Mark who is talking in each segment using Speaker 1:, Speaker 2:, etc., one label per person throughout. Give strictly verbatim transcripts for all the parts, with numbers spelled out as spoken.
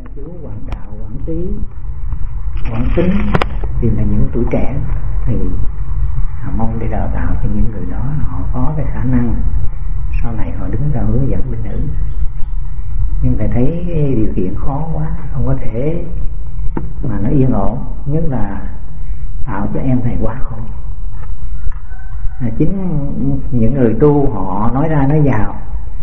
Speaker 1: chú, Hoàng Đạo, Hoàng Trí, Hoàng Tính thì là những tuổi trẻ, thì họ mong để đào tạo cho những người đó họ có cái khả năng sau này họ đứng ra hướng dẫn bên nữ. Nhưng phải thấy điều kiện khó quá, không có thể mà nó yên ổn, nhất là tạo cho em thầy quá khổ. À, chính những người tu họ nói ra nói vào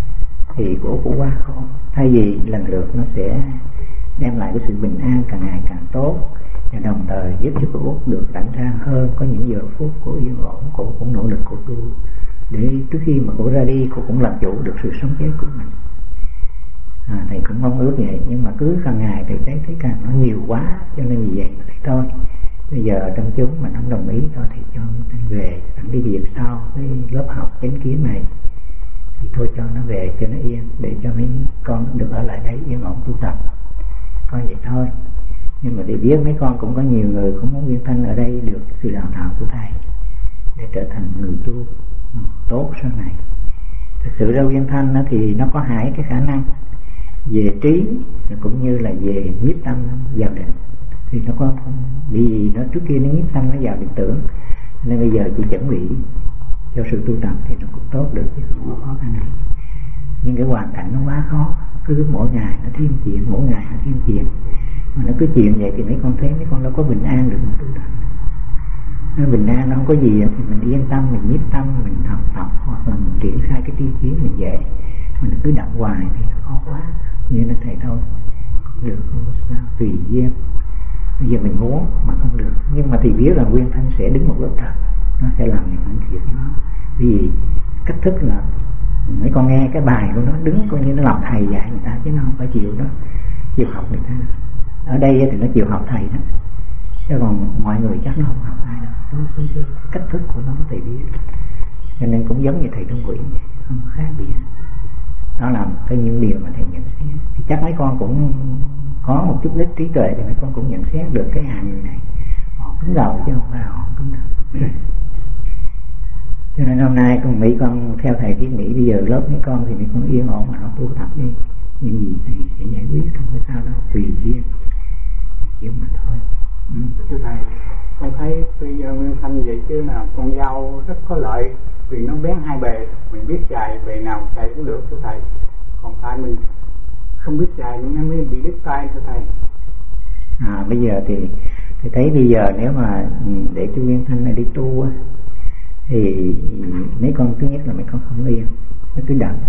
Speaker 1: thì của cũng quá khổ, thay vì lần lượt nó sẽ đem lại cái sự bình an càng ngày càng tốt, và đồng thời giúp cho cô Út được tạnh trang hơn, có những giờ phút cô yên ổn, cô cũng nỗ lực cô tu để trước khi mà cô ra đi cô cũng làm chủ được sự sống chết của mình. À, thầy cũng mong ước vậy, nhưng mà cứ càng ngày thầy thấy thấy càng nó nhiều quá, cho nên vì vậy thầy thôi bây giờ trong chúng mình không đồng ý thôi thì cho thầy về thằng đi việc sau cái lớp học chánh kiến này thì thôi cho nó về cho nó yên, để cho mấy con được ở lại đấy yên ổn tu tập, coi vậy thôi. Nhưng mà để biết mấy con cũng có nhiều người cũng muốn Nguyên Thanh ở đây được sự đào tạo của thầy để trở thành người tu tốt sau này. Thực sự ra Nguyên Thanh đó thì nó có hai cái khả năng về trí cũng như là về nhiếp tâm vào định, thì nó có vì nó trước kia nó nhiếp tâm nó vào định tưởng, nên bây giờ chỉ chuẩn bị cho sự tu tập thì nó cũng tốt được chứ không có khó khăn gì. Nhưng cái hoàn cảnh nó quá khó, cứ mỗi ngày nó thêm chuyện, mỗi ngày nó thêm chuyện, mà nó cứ chuyện vậy thì mấy con thấy mấy con đâu có bình an được mà tu tập. Nó bình an nó không có gì thì mình yên tâm, mình nhiếp tâm, mình học tập hoặc là mình triển khai cái tri kiến mình về, mình cứ đặng hoài thì nó khó quá. Như nó thầy thôi, được không sao, tùy duyên. Bây giờ mình muốn mà không được, nhưng mà thì biết là Nguyên Thanh sẽ đứng một lớp trần, nó sẽ làm những chuyện đó. Vì cách thức là mấy con nghe cái bài của nó đứng coi như nó làm thầy dạy người ta, chứ nó không phải chịu đó, chịu học người ta. Ở đây thì nó chịu học thầy đó, chứ còn mọi người chắc nó không học ai đâu. Nó cái cách thức của nó thầy biết, cho nên cũng giống như thầy Trung Quỷ, không khác gì hết. Đó là cái những điều mà thầy nhận xét. Thì chắc mấy con cũng có một chút ít trí tuệ thì mấy con cũng nhận xét được cái hàng người này họ cứng đầu chứ không phải họ không cứng đầu. Cho nên hôm nay con mấy con theo thầy kiến nghị bây giờ lớp mấy con thì mấy con yên ổn mà nó tu tập đi, những gì thầy sẽ giải quyết, không có sao đâu, tùy duyên chứ mà thôi. Ừ.
Speaker 2: Thưa thầy, con thấy bây giờ Nguyên Thanh vậy chứ nào con dao rất có lợi vì nó bén hai bề, mình biết chài bề nào chài cũng được thưa thầy, còn tay mình không biết chài nó mới bị đứt tay thưa thầy.
Speaker 1: À bây giờ thì thì thấy bây giờ nếu mà để cho Nguyên Thanh này đi tu thì mấy con thứ nhất là mấy con không yên, nó cứ đặng.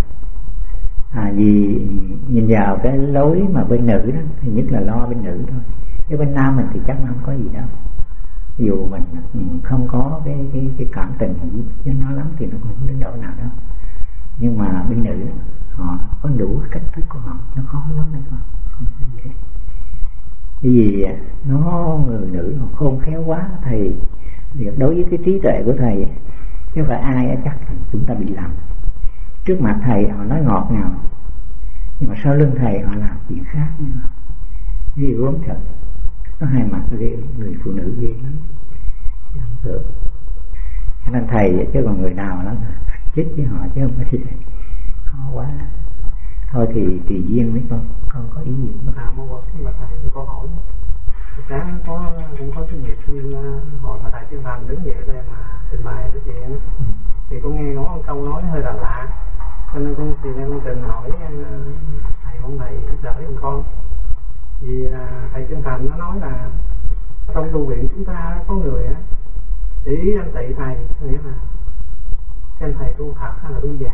Speaker 1: À vì nhìn vào cái lối mà bên nữ đó thì nhất là lo bên nữ thôi, chứ bên nam mình thì chắc nó không có gì đâu. Dù mình không có cái cái, cái cảm tình với nó lắm thì nó cũng không đến độ nào đâu. Nhưng mà bên nữ họ có đủ cách thức của họ, nó khó lắm đấy con, không phải dễ. Bởi vì nó người nữ họ khôn khéo quá thầy, đối với cái trí tuệ của thầy chứ phải ai chắc chúng ta bị lầm. Trước mặt thầy họ nói ngọt ngào, nhưng mà sau lưng thầy họ làm chuyện khác nữa, ghê gớm thật. Nó hai mặt ghê, người phụ nữ ghê lắm, không được. Cho nên thầy chứ còn người nào đó chết với họ chứ không phải khó quá. Thôi thì tùy duyên mấy con, con có ý gì không?
Speaker 2: À, một cái mà thầy cho con hỏi, sáng có cũng có cái nghiệp như hồi mà thầy Thiên Thành đứng về đây mà trình bày cái chuyện ừ. Thì con nghe nói một câu nói hơi là lạ, cho nên con thì con trình hỏi thầy mong thầy giúp đỡ giùm con. Vì à, thầy Thiên Thành nó nói là trong tu viện chúng ta có người á chỉ anh tị thầy, nghĩa là xem thầy tu thật hay là tu giả.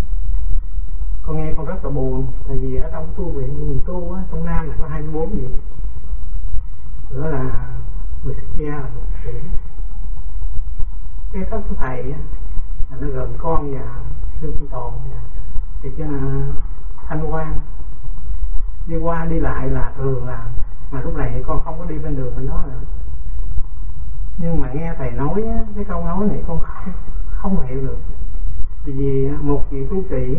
Speaker 2: Con nghe con rất là buồn, tại vì ở trong tu viện mình tu á, trong Nam là có hai mươi bốn vị, đó là người xuất gia là một vị. Cái cấp của thầy á là nó gồm con và sư phụ tồn và thì cho là thanh quan, đi qua đi lại là thường là, mà lúc này con không có đi bên đường bên đó nữa. Nhưng mà nghe thầy nói á, cái câu nói này con không, không hiểu được. Vì một vị tu sĩ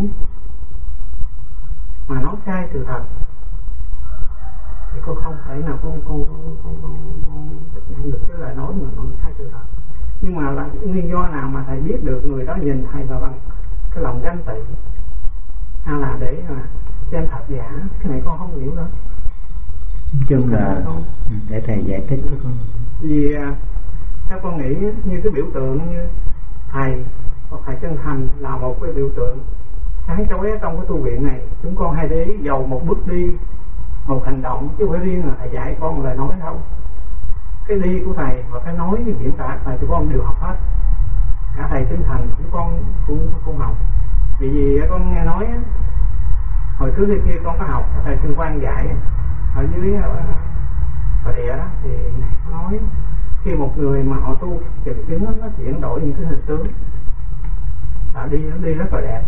Speaker 2: mà nói sai sự thật thì con không thể nào con con con con, con, con nhận được cái lời nói mà nói sai sự thật. Nhưng mà là nguyên do nào mà thầy biết được người đó nhìn thầy vào bằng cái lòng ganh tị hay là để mà xem thật giả, cái này con không hiểu đó.
Speaker 1: chung là để thầy giải thích cho con.
Speaker 2: Vì các con nghĩ như cái biểu tượng như thầy hoặc thầy chân thành là một cái biểu tượng sáng chói trong cái tu viện này. Chúng con hay để dầu một bước đi, một hành động, chứ không phải riêng là thầy dạy con một lời nói đâu. Cái đi của thầy và cái nói cái diễn tả thầy tụi con đều học hết. Cả thầy chân thành chúng con cũng cũng học. Vì vì con nghe nói hồi trước đây kia con có học thầy Trương Quang dạy ở dưới ở địa đó, thì ngài nói khi một người mà họ tu chừng chứng nó chuyển đổi những cái hình tướng là đi nó đi rất là đẹp.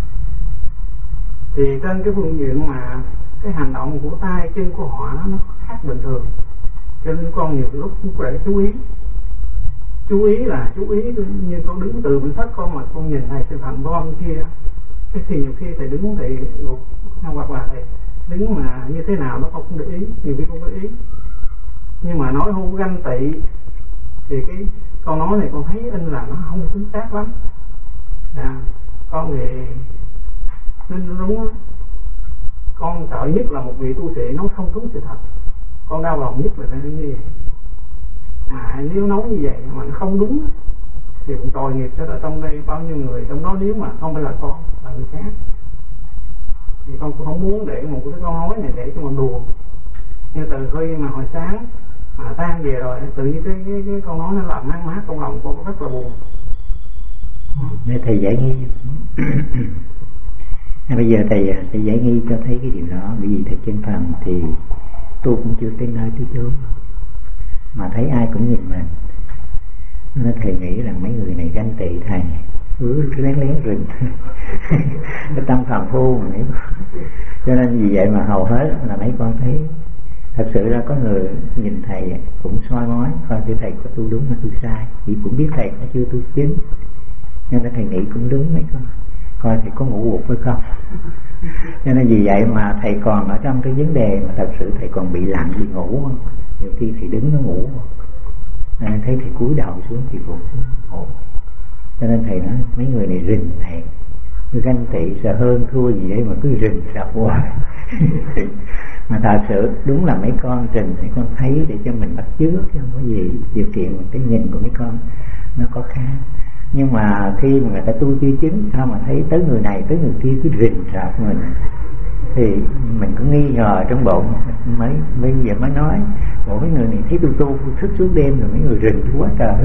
Speaker 2: Thì trên cái phương diện mà cái hành động của tay chân của họ nó, nó khác bình thường, cho nên con nhiều lúc cũng phải chú ý. Chú ý là chú ý như con đứng từ bên thất con mà con nhìn thầy sư phạm con kia, cái thì nhiều khi thầy đứng thì hoặc là thầy đứng mà như thế nào nó không để ý, nhiều khi không để ý. Nhưng mà nói hôn ganh tị thì cái câu nói này con thấy in là nó không chính xác lắm. À, con thì nên đúng đó. Con sợ nhất là một vị tu sĩ nói không đúng sự thật. Con đau lòng nhất là như vậy. À, nếu nói như vậy mà nó không đúng thì cũng tội nghiệp cho trong đây bao nhiêu người, trong đó nếu mà không phải là con, là người khác. Thì con cũng không muốn để một cái câu nói này để cho mình đùa. Như từ khi mà hồi sáng mà tan về rồi, tự nhiên cái, cái, cái câu nói nó làm mang mát trong lòng con rất là buồn.
Speaker 1: Để thầy giải nghi. Bây giờ thầy thầy giải nghi cho thấy cái điều đó. Bởi vì thầy chân thành thì tu cũng chưa tới nơi tới chốn, mà thấy ai cũng nhìn mình, nên thầy nghĩ là mấy người này ganh tị thầy, cứ lén lén rình cái tâm phàm phu mà nghĩ. Cho nên vì vậy mà hầu hết là mấy con thấy thật sự ra có người nhìn thầy cũng soi mói coi thử thầy có tu đúng hay tu sai, vì cũng biết thầy có chưa tu chính, nên thầy nghĩ cũng đúng mấy con, coi thầy có ngủ gục hay không. Cho nên vì vậy mà thầy còn ở trong cái vấn đề mà thật sự thầy còn bị lặng, bị ngủ không? Nhiều khi thầy đứng nó ngủ, nên thấy thầy cúi đầu xuống thì gục xuống ngủ. Cho nên thầy nói mấy người này rình thầy, cứ ganh tị sợ hơn thua gì đấy mà cứ rình sợ hoài. Mà thật sự đúng là mấy con rình mấy con thấy để cho mình bắt chước, chứ không có gì điều kiện cái nhìn của mấy con nó có khác. Nhưng mà khi mà người ta tu chưa chứng, sao mà thấy tới người này tới người kia cứ rình rạp mình, thì mình cũng nghi ngờ trong bụng. Mới bây giờ mới nói bộ mấy người này thấy tu tu thức suốt đêm rồi mấy người rình quá trời.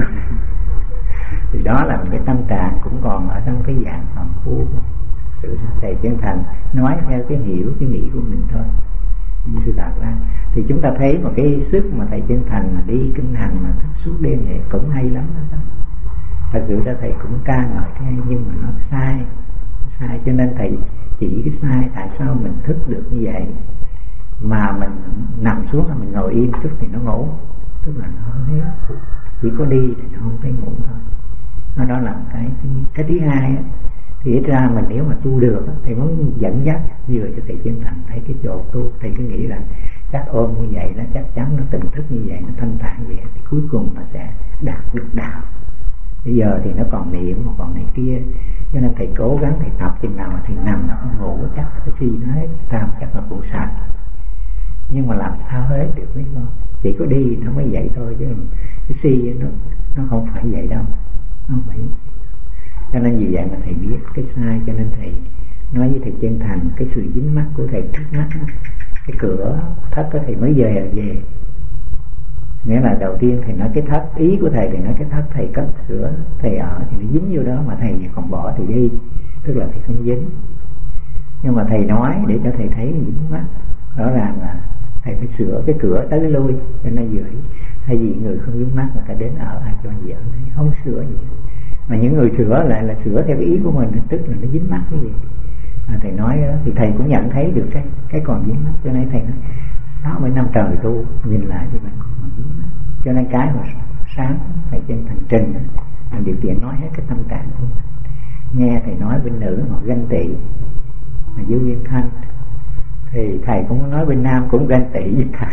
Speaker 1: Thì đó là một cái tâm trạng cũng còn ở trong cái dạng phàm phu. Sự thầy chân thành nói theo cái hiểu cái nghĩ của mình thôi. Như sư đạt ra thì chúng ta thấy một cái sức mà thầy chân thành mà đi kinh hành mà thức suốt đêm vậy cũng hay lắm đó. Thật sự ra thầy cũng ca ngợi cái nhưng mà nó sai, sai cho nên thầy chỉ cái sai tại sao mình thức được như vậy mà mình nằm xuống là mình ngồi yên chút thì nó ngủ, tức là nó không hết, chỉ có đi thì nó không thấy ngủ thôi. Nó đó là cái cái thứ hai á, thì ít ra mình nếu mà tu được thầy muốn dẫn dắt vừa cho thầy chân thành thấy cái chỗ tu, thầy cứ nghĩ là chắc ôm như vậy nó chắc chắn nó tỉnh thức như vậy nó thanh thản vậy thì cuối cùng nó sẽ đạt được đạo. Bây giờ thì nó còn niệm mà còn này kia, cho nên thầy cố gắng thầy tập chừng nào mà thầy nằm nó không ngủ chắc cái khi nó hết tam chắc là cũng sạch. Nhưng mà làm sao hết được mấy con, chỉ có đi nó mới vậy thôi, chứ cái si nó nó không phải vậy đâu, nó không phải. Cho nên vì vậy mà thầy biết cái sai, cho nên thầy nói với thầy chân thành cái sự dính mắc của thầy trước mắt đó, cái cửa thất của thầy mới về về nghĩa là đầu tiên thầy nói cái thất, ý của thầy thì nói cái thất thầy cất sửa thầy ở thì nó dính vô đó, mà thầy còn bỏ thì đi, tức là thầy không dính. Nhưng mà thầy nói để cho thầy thấy dính mắt, rõ ràng là thầy phải sửa cái cửa tới lui cho nó dưới. Thay vì người không dính mắt người ta đến ở ai cho gì ở đây không sửa gì, mà những người sửa lại là sửa theo cái ý của mình, tức là nó dính mắt cái gì. Mà thầy nói đó thì thầy cũng nhận thấy được cái cái còn dính mắt, cho nên thầy nói sáu mươi năm trời tu nhìn lại thì mình còn dính mắt. Cho nên cái mà sáng thầy chân thành trình là điều kiện nói hết cái tâm trạng của mình. Nghe thầy nói bên nữ họ ganh tị mà dưới Viên Thanh, thì thầy cũng nói bên nam cũng ganh tị với thầy.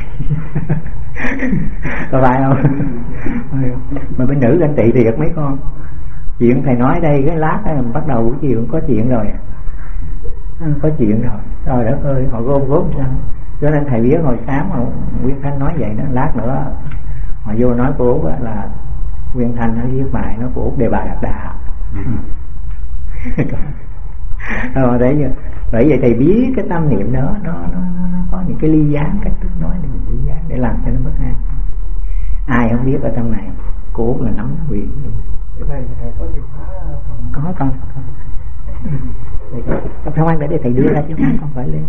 Speaker 1: Có phải không? Mà bên nữ ganh tị thì được mấy con. Chuyện thầy nói đây cái lát đó, mình bắt đầu buổi chiều cũng có chuyện rồi, có chuyện rồi. Trời đất ơi, họ gom gốm sao Cho nên thầy biết hồi sáng mà Nguyên Thanh nói vậy đó, lát nữa họ vô nói của Út là Nguyên Thanh nó viết bài nó của Út Đề Bà Đạt Đà. Rồi đấy giờ bởi vậy thầy biết cái tâm niệm đó nó, nó, nó có những cái ly gián, cách thức nói để mình ly gián để làm cho nó bất an. Ai không biết ở trong này của Út là nắm quyền. Có con con không ăn để để thầy đưa ra chứ không phải lên.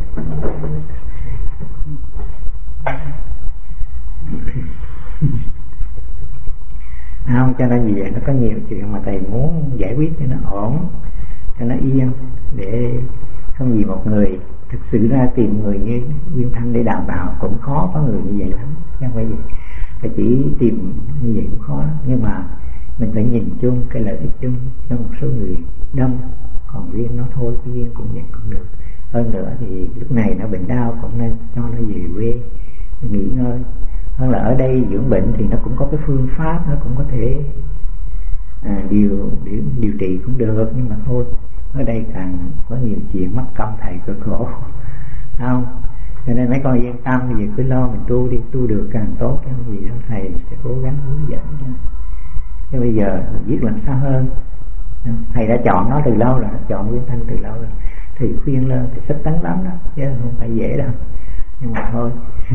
Speaker 1: Không, cho nên vì vậy nó có nhiều chuyện mà thầy muốn giải quyết cho nó ổn, cho nó yên, để không vì một người thực sự ra tìm người như Nguyên Thanh để đào tạo cũng khó, có người như vậy lắm, chứ không phải gì. Thầy chỉ tìm như vậy cũng khó lắm, nhưng mà mình phải nhìn chung cái lợi ích chung cho một số người đông, còn riêng nó thôi cái riêng cũng vậy cũng được. Hơn nữa thì lúc này nó bệnh đau cũng nên cho nó về quê nghỉ ngơi. Hơn là ở đây dưỡng bệnh thì nó cũng có cái phương pháp, nó cũng có thể à, điều, điều điều trị cũng được, nhưng mà thôi ở đây càng có nhiều chuyện mất công thầy cực khổ, không? Cho nên mấy con yên tâm, bây giờ cứ lo mình tu đi, tu được càng tốt, cái gì đó thầy sẽ cố gắng hướng dẫn cho. Chứ bây giờ mình biết làm sao hơn. Thầy đã chọn nó từ lâu rồi, chọn Nguyên Thanh từ lâu rồi, thì khuyên lên thì sức tấn lắm đó, chứ không phải dễ đâu, nhưng mà thôi.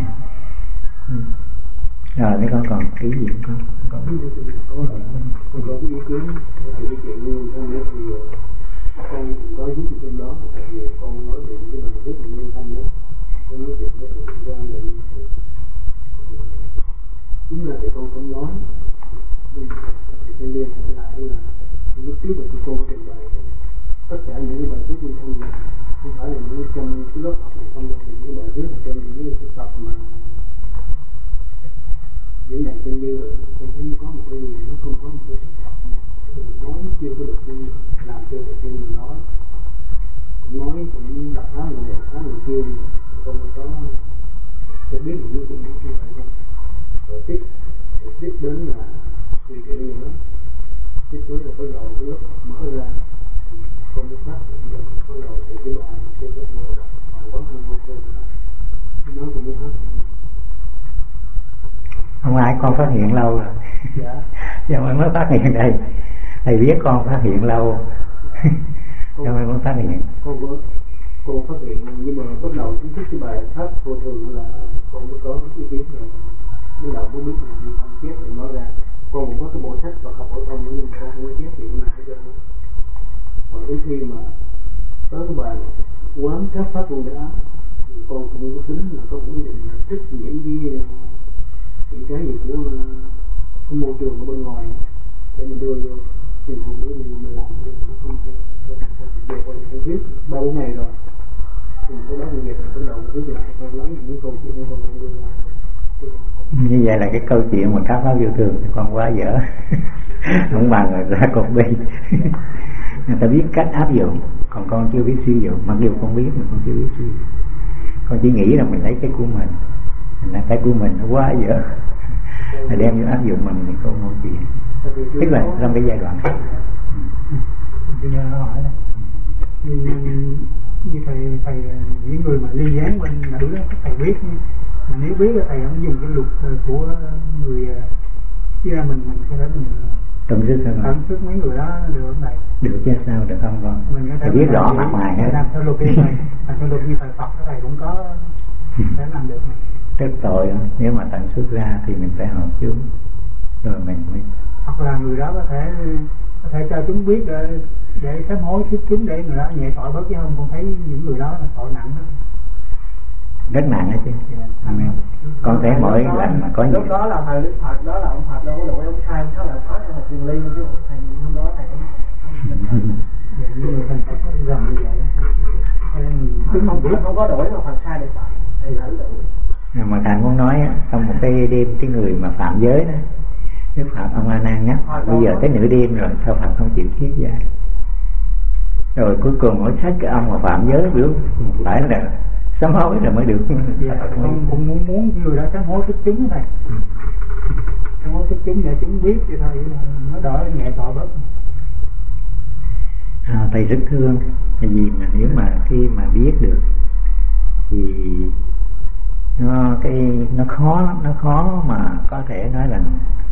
Speaker 1: Rồi mấy con còn cái gì không con?
Speaker 3: Con con có ý kiến về cái chuyện Nguyên Thanh đó, thì con có viết trên đó, tại vì con nói về cái bài viết của Nguyên Thanh đó, con nói chuyện với thầy ra là chính là để con không nói, nhưng mà thì con liên hệ lại là lúc trước mà con có trình bày tất cả những cái bài viết Nguyên Thanh này không phải là những trong cái lớp học này không, đâu thì những bài viết trong những cái tập mà diễn đàn tương như rồi, tôi thấy có một cái gì nó không có một cái sự thật, nói nó chưa có được đi làm, chưa được như mình nói, nói cũng đập phá người này đập phá người kia, không có tôi biết những chuyện như vậy không. Rồi tiếp rồi tiếp đến là vì chuyện nữa, tiếp đến là cái đầu cái lớp mở ra, không biết phát hiện được cái đầu thì cái bài chưa có mở ra, bài quá không có cơ nữa, nó cũng biết phát hiện.
Speaker 1: Không ai, con phát hiện lâu rồi. Dạ. Giờ mới phát hiện đây. Thầy biết con phát hiện lâu. Giờ mới phát hiện.
Speaker 3: Con có, con phát hiện nhưng mà bắt đầu chính thức cái bài pháp vô thường là con mới có ý kiến rồi. Bắt đầu mới biết là như thanh chép rồi nói ra. Con cũng có cái bộ sách và học phổ thông nhưng con không có chép chuyện này hết trơn đó. Và đến khi mà tới cái bài quán các pháp con đã, thì con cũng có tính là có ý định là trích những cái những cái gì của cái môi trường ở bên ngoài để mình đưa vô thì không biết mình, mình làm thì nó không hay. Về còn phải viết ba bốn ngày rồi thì cái đó mình về rồi bắt đầu viết lại con lấy những câu chuyện của con đưa ra.
Speaker 1: Như vậy là cái câu chuyện mà các pháp vô thường thì con quá dở. Không bằng rồi ra cột bi. Người ta biết cách áp dụng, còn con chưa biết sử dụng. Mặc dù con biết mà con chưa biết sử dụng. Con chỉ nghĩ là mình lấy cái của mình, là cái của mình nó quá dở, là đem vô áp dụng mình những câu nói chuyện, tức là trong cái giai đoạn khác.
Speaker 2: Bây giờ hỏi là như thầy thầy những người mà ly gián bên nữ đó thầy biết, mà nếu biết là thầy không dùng cái luật của người chia ra mình mình có thể mình
Speaker 1: tâm sức thôi,
Speaker 2: tâm sức mấy người đó được không thầy?
Speaker 1: Được chứ sao được không con? Thầy biết rõ mặt ngoài hết.
Speaker 2: Làm theo luật như thầy, làm theo luật như thầy Phật thầy cũng có thể làm được.
Speaker 1: Rất tội đó. Nếu mà tận xuất ra thì mình phải hỏi chúng rồi mình mới,
Speaker 2: hoặc là người đó có thể có thể cho chúng biết để để sám hối giúp chúng để người đó nhẹ tội bớt, chứ không con thấy những người đó là tội nặng đó,
Speaker 1: rất nặng đó chứ. Yeah. Con thấy mỗi lần mà có nhiều
Speaker 3: lúc đó là thầy Đức Phật đó là ông Phật đâu có đổi ông sai sao lại phát cho một truyền ly chứ thầy hôm đó thầy cũng
Speaker 2: những người thành Phật gần như vậy
Speaker 3: đúng không, không có đổi mà Phật sai để phải thầy lỡ đổi.
Speaker 1: Mà Thành muốn nói trong một cái đêm cái người mà phạm giới đó, Đức Phật ông A Nan nhắc bây giờ tới nửa đêm rồi sao Phật không chịu thiết ra, rồi cuối cùng mới sách cái ông mà phạm giới biểu lại là sám hối là mới được.
Speaker 2: Dạ, con cũng muốn muốn người đó sám hối thức chúng này, sám hối thức chúng để chúng biết thì thôi nó đỡ nhẹ tội bớt.
Speaker 1: À, thầy rất thương, tại vì mà nếu mà khi mà biết được thì nó cái nó khó lắm, nó khó mà có thể nói là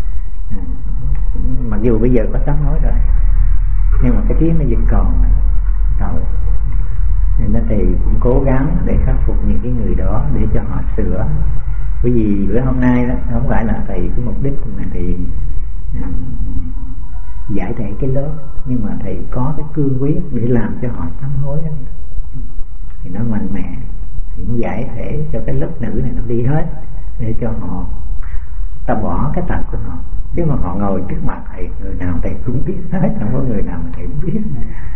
Speaker 1: mặc dù bây giờ có sám hối rồi nhưng mà cái tiếng nó vẫn còn tội, nên thầy cũng cố gắng để khắc phục những cái người đó để cho họ sửa. Bởi vì bữa hôm nay đó không phải là thầy cái mục đích mà thầy giải thể cái lớp, nhưng mà thầy có cái cương quyết để làm cho họ sám hối đó. Thì nó mạnh mẽ cũng giải thể cho cái lớp nữ này nó đi hết, để cho họ ta bỏ cái tật của họ. Chứ mà họ ngồi trước mặt thầy, người nào thầy cũng biết hết, không có người nào mà thầy cũng biết.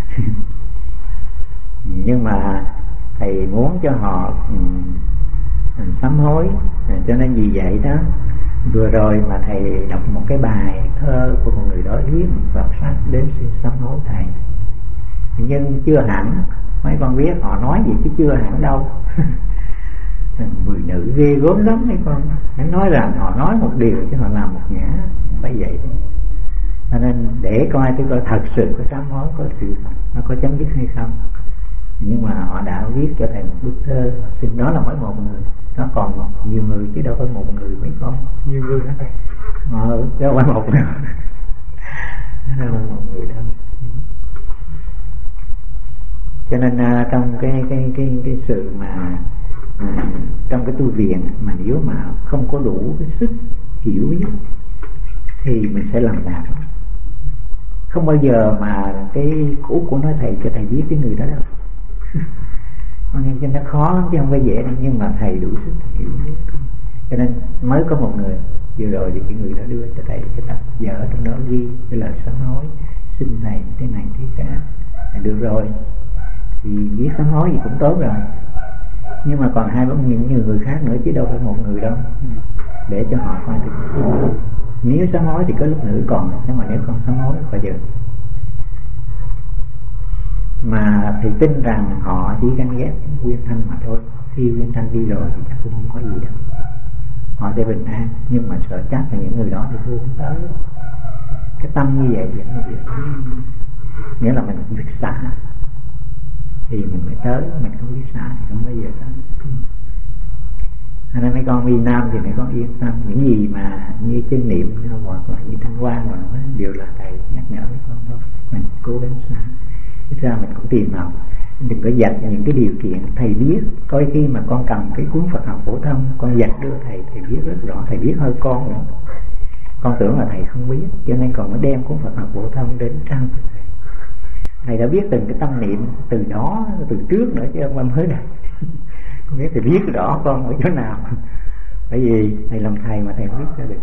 Speaker 1: Nhưng mà thầy muốn cho họ um, sám hối, cho nên vì vậy đó vừa rồi mà thầy đọc một cái bài thơ của một người đó viết Phật pháp đến xin sám hối thầy, nhưng chưa hẳn. Mấy con biết họ nói gì chứ chưa hẳn đâu. Người nữ ghê gớm lắm mấy con. Hãy nói rằng họ nói một điều chứ họ làm một ngã, phải vậy. Cho nên để coi tôi coi thật sự có sám hối, có sự nó có chấm dứt hay không. Nhưng mà họ đã viết cho thầy một bức thơ, xin đó là mới một người, nó còn một, nhiều người chứ đâu phải một người mấy con.
Speaker 2: Nhiều người đó thầy.
Speaker 1: Ờ, chứ đâu phải một người. Đâu phải một người đâu. Cho nên uh, trong cái cái cái cái sự mà uh, trong cái tu viện mà nếu mà không có đủ cái sức hiểu biết thì mình sẽ làm đạt. Không bao giờ mà cái cũ của nói thầy cho thầy viết cái người đó đâu. Nên cho nó khó lắm chứ không phải dễ đâu, nhưng mà thầy đủ sức hiểu biết. Cho nên mới có một người vừa rồi thì cái người đó đưa cho thầy cái tập vở, trong đó ghi cái lời sám hối, xin thầy thế này thế cả. Được rồi thì viết sám hối gì cũng tốt rồi, nhưng mà còn hai bốn những nhiều người khác nữa chứ đâu phải một người đâu, để cho họ coi được. Nếu sám hối thì có lúc nữ còn, nhưng mà nếu không sám hối bao giờ. Mà thì tin rằng họ chỉ ganh ghét Nguyên Thanh mà thôi. Khi Nguyên Thanh đi rồi thì chắc cũng không có gì đâu, họ sẽ bình an. Nhưng mà sợ chắc là những người đó thì tôi không tới. Cái tâm như vậy vẫn là việc, nghĩa là mình biết xả thì mình mới tới, mình không biết xả thì không bao giờ tới. Nên mấy con đi Nam thì mấy con yên tâm, những gì mà như chánh niệm hoặc là như thanh quan mà đều là thầy nhắc nhở mấy con thôi, mình cố gắng xả. Thực ra mình cũng tìm học, đừng có dạch những cái điều kiện thầy biết. Coi khi mà con cầm cái cuốn Phật học phổ thông, con dạch đưa thầy, thầy biết rất rõ, thầy biết hơn con nữa. Con tưởng là thầy không biết, cho nên còn mới đem cuốn Phật học phổ thông đến trao cho thầy. Thầy đã biết từng cái tâm niệm từ đó, từ trước nữa chứ không phải mới đây. Con biết thầy biết rõ con ở chỗ nào. Bởi vì thầy làm thầy mà thầy không biết ra được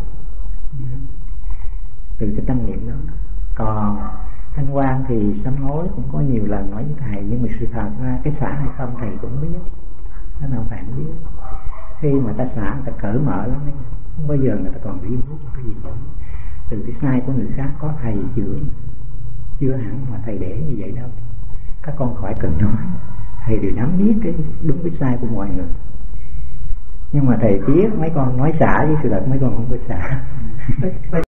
Speaker 1: từ cái tâm niệm đó. Còn thanh quan thì sám hối cũng có nhiều lần nói với thầy, nhưng mà sự thật ra cái xả hay không thầy cũng biết, nó nào phải không biết. Khi mà ta xả người ta cởi mở lắm, không bao giờ người ta còn riêng hút cái gì đó. Từ cái sai của người khác có thầy chữa, chưa hẳn mà thầy để như vậy đâu. Các con khỏi cần nói, thầy đều nắm biết cái đúng cái sai của mọi người. Nhưng mà thầy biết mấy con nói xả với sự thật mấy con không có xả.